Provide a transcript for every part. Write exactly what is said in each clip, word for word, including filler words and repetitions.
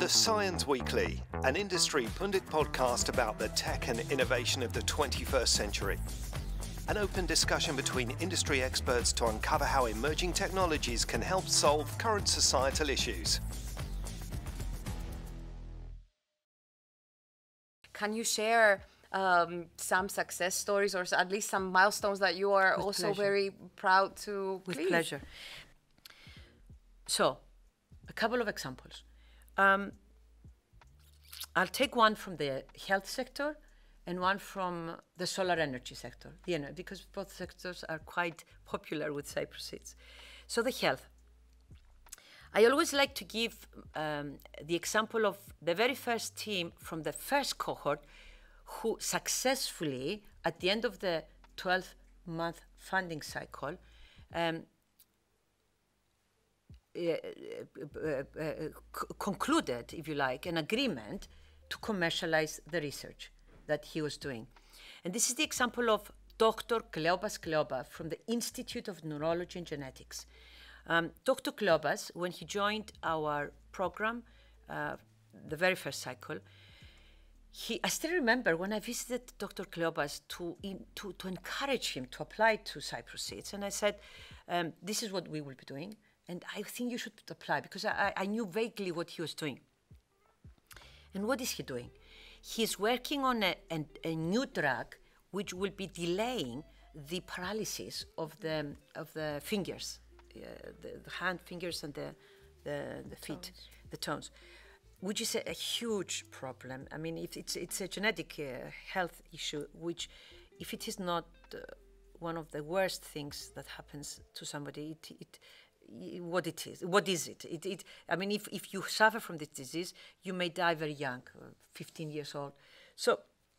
The Cyens Weekly, an industry pundit podcast about the tech and innovation of the twenty-first century. An open discussion between industry experts to uncover how emerging technologies can help solve current societal issues. Can you share um, some success stories or at least some milestones that you are With also pleasure. very proud to? With please? pleasure. So, a couple of examples. Um, I'll take one from the health sector and one from the solar energy sector, you know, because both sectors are quite popular with Cyprus Seeds. So the health. I always like to give um, the example of the very first team from the first cohort who successfully, at the end of the twelve-month funding cycle, um, Uh, uh, uh, c- concluded, if you like, an agreement to commercialize the research that he was doing. And this is the example of Doctor Kleobas Kleoba from the Institute of Neurology and Genetics. Um, Doctor Kleobas, when he joined our program, uh, the very first cycle, he, I still remember when I visited Doctor Kleobas to, in, to, to encourage him to apply to Cyprus Seeds. And I said, um, this is what we will be doing. And I think you should apply, because I, I knew vaguely what he was doing. And what is he doing? He's working on a, a, a new drug which will be delaying the paralysis of the, of the fingers, uh, the, the hand fingers and the, the, the feet, Toes. the toes, which is a, a huge problem. I mean, if it's, it's a genetic uh, health issue, which if it is not uh, one of the worst things that happens to somebody, it, it what it is, what is it? It, it I mean, if, if you suffer from this disease, you may die very young, uh, fifteen years old. So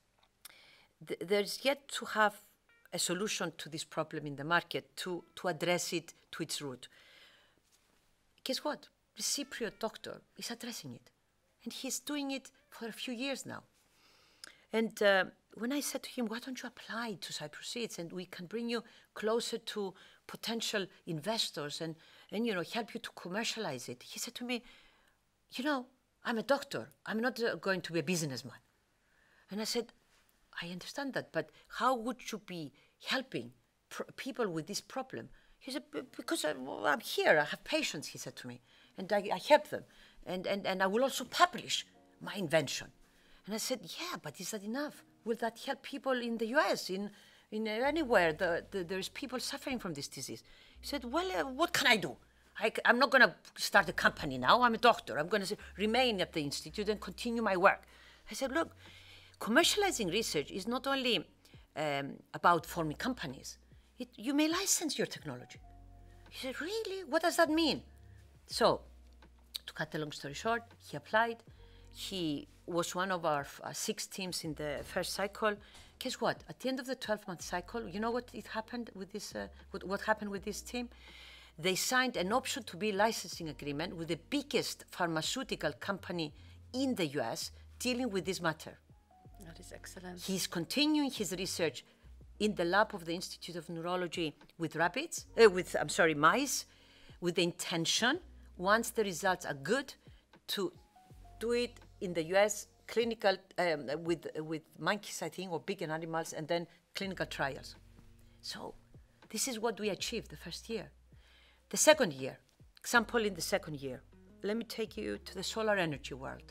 th- there's yet to have a solution to this problem in the market to, to address it to its root. Guess what? The Cypriot doctor is addressing it. And he's doing it for a few years now. And uh, when I said to him, why don't you apply to Cyprus Seeds and we can bring you closer to potential investors and, and you know, help you to commercialize it, he said to me, you know, I'm a doctor. I'm not uh, going to be a businessman. And I said, I understand that, but how would you be helping pr- people with this problem? He said, because I'm, I'm here, I have patients, he said to me, and I, I help them. And, and, and I will also publish my invention. And I said, yeah, but is that enough? Will that help people in the U S, in, in uh, anywhere? The, the, there's people suffering from this disease. He said, well, uh, what can I do? I, I'm not going to start a company now. I'm a doctor. I'm going to remain at the institute and continue my work. I said, look, commercializing research is not only um, about forming companies. It, you may license your technology. He said, really? What does that mean? So, to cut the long story short, he applied. He was one of our uh, six teams in the first cycle. Guess what? At the end of the twelve-month cycle, you know what it happened with this? Uh, what, what happened with this team? They signed an option to be licensing agreement with the biggest pharmaceutical company in the U S dealing with this matter. That is excellent. He's continuing his research in the lab of the Institute of Neurology with rabbits, uh, with I'm sorry, mice, with the intention, once the results are good, to do it in the U S clinical um, with with monkeys, I think, or bigger animals, and then clinical trials. So this is what we achieved the first year. The second year, example in the second year, let me take you to the solar energy world.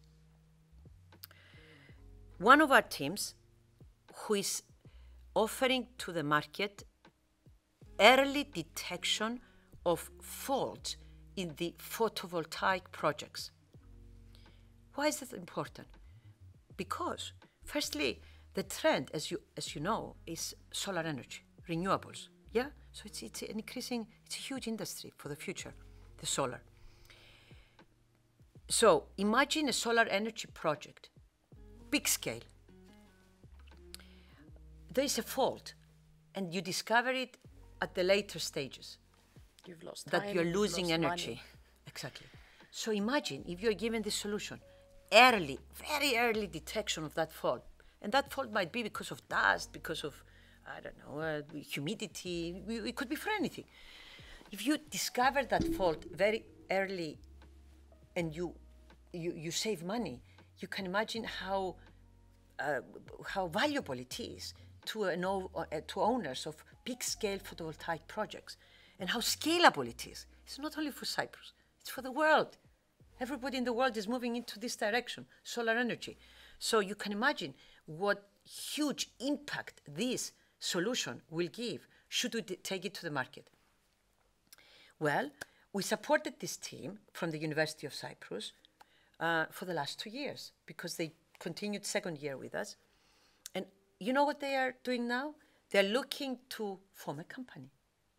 One of our teams who is offering to the market early detection of faults in the photovoltaic projects. Why is that important? Because, firstly, the trend, as you as you know, is solar energy, renewables. Yeah, so it's it's an increasing, it's a huge industry for the future, the solar. So imagine a solar energy project, big scale. There is a fault, and you discover it at the later stages. You've lost That time, you're you've losing lost energy. money. Exactly. So imagine if you're given this solution, early, very early detection of that fault. And that fault might be because of dust, because of, I don't know, uh, humidity. It could be for anything. If you discover that fault very early and you you, you save money. You can imagine how uh, how valuable it is to, an o- uh, to owners of big-scale photovoltaic projects, and how scalable it is. It's not only for Cyprus, it's for the world. Everybody in the world is moving into this direction, solar energy. So you can imagine what huge impact this solution will give should we t- take it to the market. Well, we supported this team from the University of Cyprus uh, for the last two years because they continued second year with us. And you know what they are doing now? They're looking to form a company.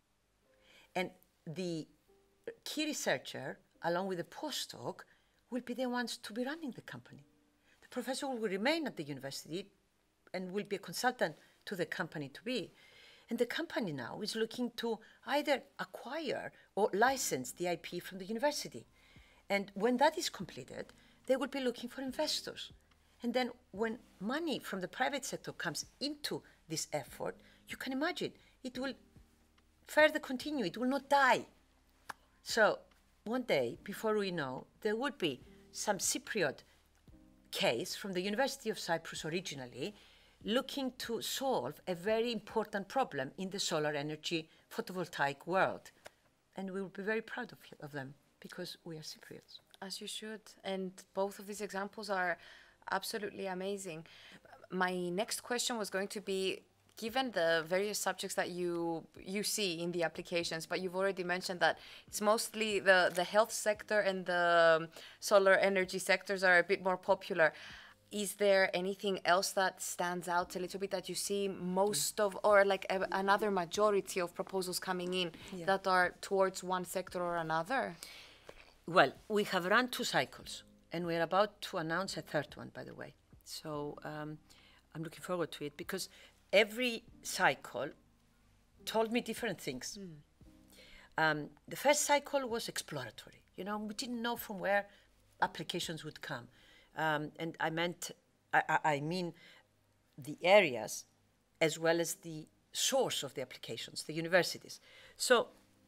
And the key researcher, along with the postdoc, will be the ones to be running the company. The professor will remain at the university and will be a consultant to the company to be. And the company now is looking to either acquire or license the I P from the university. And when that is completed, they will be looking for investors. And then when money from the private sector comes into this effort, you can imagine it will further continue, it will not die. So one day, before we know, there would be some Cypriot case from the University of Cyprus originally looking to solve a very important problem in the solar energy photovoltaic world. And we will be very proud of, of them because we are Cypriots. As you should. And both of these examples are absolutely amazing. My next question was going to be, given the various subjects that you you see in the applications, but you've already mentioned that it's mostly the, the health sector and the solar energy sectors are a bit more popular. Is there anything else that stands out a little bit that you see most of, or like a, another majority of proposals coming in yeah. that are towards one sector or another? Well, we have run two cycles, and we're about to announce a third one, by the way. So um, I'm looking forward to it because every cycle told me different things. Mm. Um, the first cycle was exploratory. You know, we didn't know from where applications would come. Um, and I meant, I, I mean the areas as well as the source of the applications, the universities. So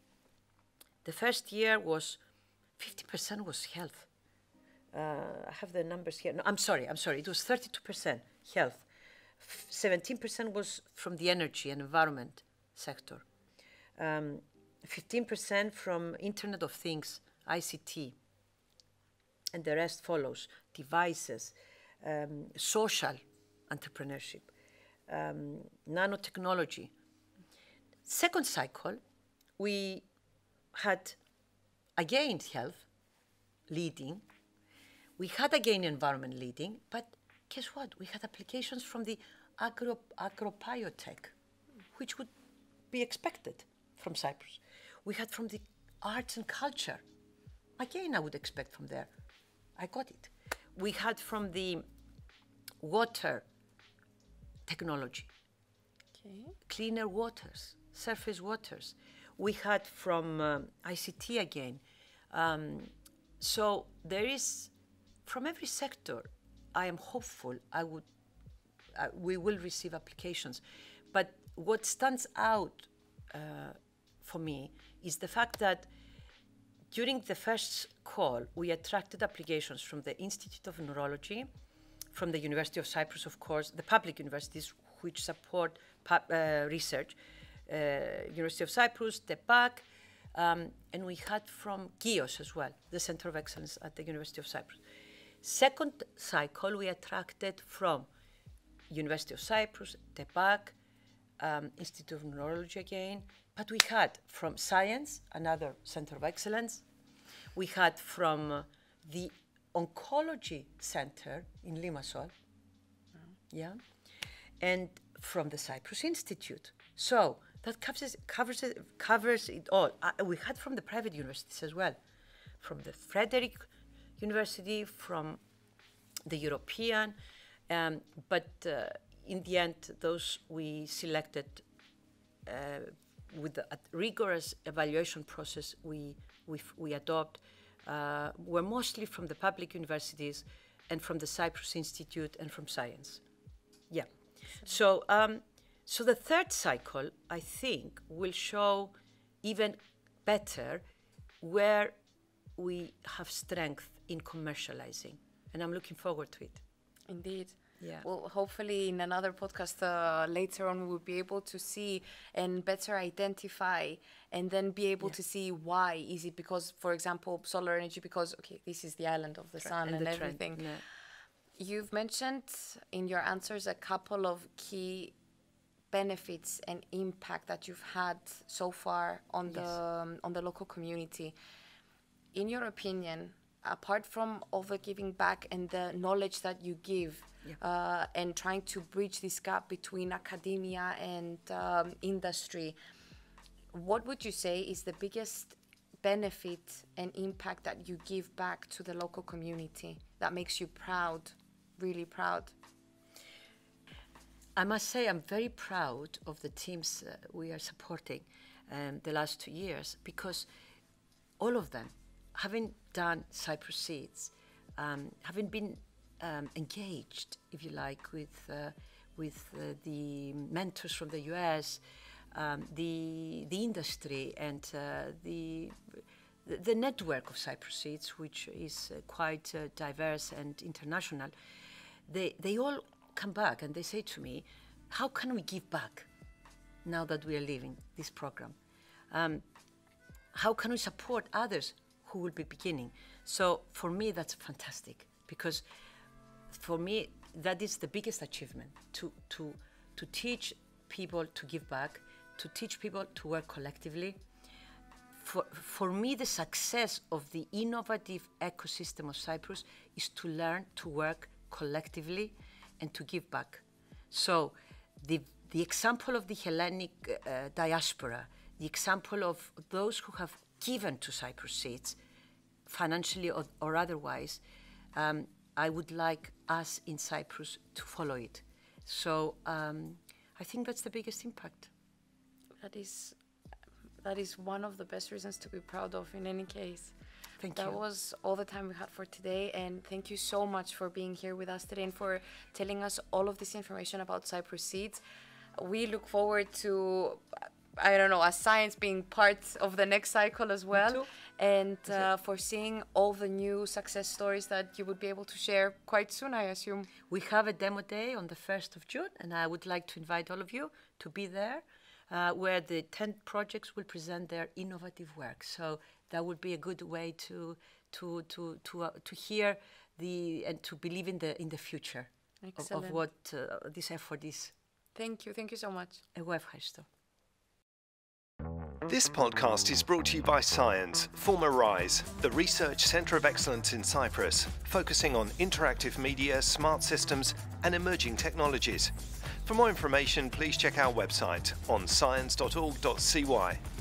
the first year was fifty percent was health. Uh, I have the numbers here. No, I'm sorry, I'm sorry. It was thirty-two percent health. seventeen percent was from the energy and environment sector. Um, fifteen percent from Internet of Things, I C T. And the rest follows, devices, um, social entrepreneurship, um, nanotechnology. Second cycle, we had again health leading. We had again environment leading, but guess what? We had applications from the agro, agrobiotech, which would be expected from Cyprus. We had from the arts and culture. Again, I would expect from there. I got it. We had from the water technology, okay. Cleaner waters, surface waters. We had from um, I C T again. Um, so there is, from every sector, I am hopeful I would, uh, we will receive applications. But what stands out uh, for me is the fact that during the first call, we attracted applications from the Institute of Neurology, from the University of Cyprus, of course, the public universities which support pub, uh, research, uh, University of Cyprus, T E P A C, um, and we had from GIOS as well, the Center of Excellence at the University of Cyprus. Second cycle, we attracted from University of Cyprus, T E P A C, um, Institute of Neurology again, but we had from Cyens, another Center of Excellence. We had from uh, the Oncology Center in Limassol, oh. yeah, and from the Cyprus Institute. So that covers, covers, it, covers it all. Uh, we had from the private universities as well, from the Frederick University, from the European, um, but uh, in the end, those we selected uh, with the rigorous evaluation process we, we, we adopt uh, were mostly from the public universities and from the Cyprus Institute and from Cyens. Yeah. So, um, so the third cycle, I think, will show even better where we have strength in commercializing, and I'm looking forward to it. Indeed. Yeah. Well, hopefully in another podcast uh, later on, we'll be able to see and better identify and then be able Yeah. to see why. Is it because, for example, solar energy, because, okay, this is the island of the Trend- sun and and, the trend, everything. yeah. You've mentioned in your answers a couple of key benefits and impact that you've had so far on Yes. the um, on the local community. In your opinion, apart from all the giving back and the knowledge that you give, Yeah. uh, and trying to bridge this gap between academia and um, industry, what would you say is the biggest benefit and impact that you give back to the local community that makes you proud, really proud? I must say I'm very proud of the teams uh, we are supporting um, the last two years, because all of them, having done Cyprus Seeds, um, having been um, engaged, if you like, with uh, with uh, the mentors from the U S, um, the the industry, and uh, the the network of Cyprus Seeds, which is uh, quite uh, diverse and international, they they all come back and they say to me, how can we give back now that we are leaving this program? Um, how can we support others who will be beginning? So for me, that's fantastic, because for me, that is the biggest achievement, to, to, to teach people to give back, to teach people to work collectively. For, for me, the success of the innovative ecosystem of Cyprus is to learn to work collectively and to give back. So the, the example of the Hellenic uh, diaspora, the example of those who have given to Cyprus Seeds, financially or, or otherwise, um, I would like us in Cyprus to follow it. So um, I think that's the biggest impact. That is, that is one of the best reasons to be proud of in any case. Thank that you. was all the time we had for today, and thank you so much for being here with us today and for telling us all of this information about Cyprus Seeds. We look forward to, I don't know, as Cyens being part of the next cycle as well, too. and uh, for seeing all the new success stories that you would be able to share quite soon, I assume. We have a demo day on the first of June, and I would like to invite all of you to be there, uh, where the ten projects will present their innovative work. So that would be a good way to to to to uh, to hear the and to believe in the in the future of, of what uh, this effort is. Thank you, thank you so much. Εγώ ευχαριστώ. This podcast is brought to you by Cyens, former RISE, the Research Centre of Excellence in Cyprus, focusing on interactive media, smart systems and emerging technologies. For more information, please check our website on cyens dot org dot c y.